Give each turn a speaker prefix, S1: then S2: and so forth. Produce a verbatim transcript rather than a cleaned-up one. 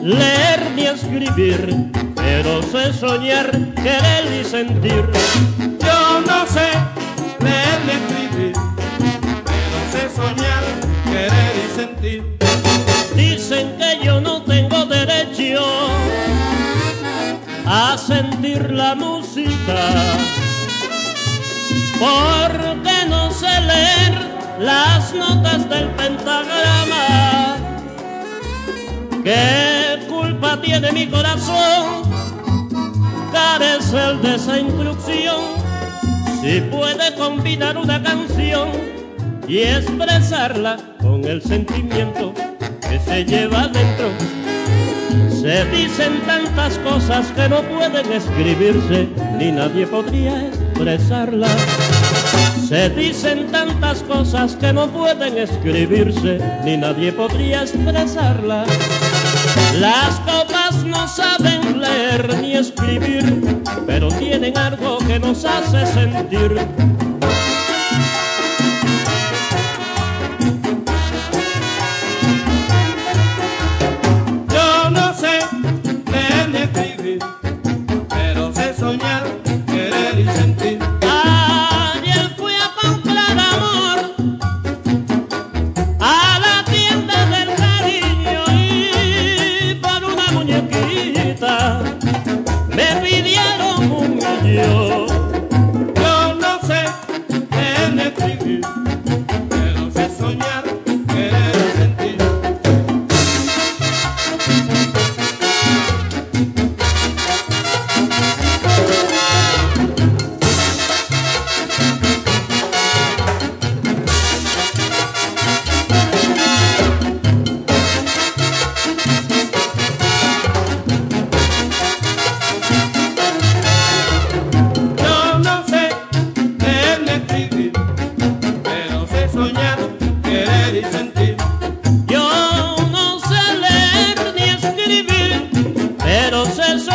S1: leer ni escribir, pero sé soñar, querer y sentir.
S2: Yo no sé leer ni escribir, pero sé soñar, querer y sentir.
S1: Dicen que yo no tengo derecho a sentir la música, porque no sé leer las notas del pentagrama. ¿Qué culpa tiene mi corazón? Carece de esa instrucción. Si puede combinar una canción y expresarla con el sentimiento que se lleva dentro. Se dicen tantas cosas que no pueden escribirse, ni nadie podría expresarlas. Se dicen tantas cosas que no pueden escribirse, ni nadie podría expresarlas. Las copas no saben leer ni escribir, pero tienen algo que nos hace sentir.
S2: Yo no sé leer ni escribir, pero sé soñar, querer y sentir.
S1: Ayer fui a comprar amor a la tienda del cariño y por una muñequita me pidieron un millón.
S2: Yo no sé leer ni escribir, pero sé soñar, querer y sentir. Yo no sé leer ni escribir, pero sé soñar, querer y sentir.
S1: Yo no sé leer ni escribir, pero sé